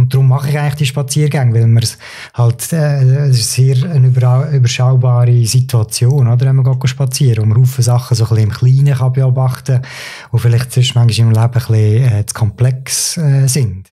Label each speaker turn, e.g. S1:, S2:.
S1: Und darum mache ich eigentlich die Spaziergänge, weil man halt, es ist sehr eine überschaubare Situation, oder, wenn man geht spazieren, wo man viele Sachen so ein bisschen im Kleinen kann beobachten und vielleicht sonst manchmal im Leben ein bisschen zu komplex sind.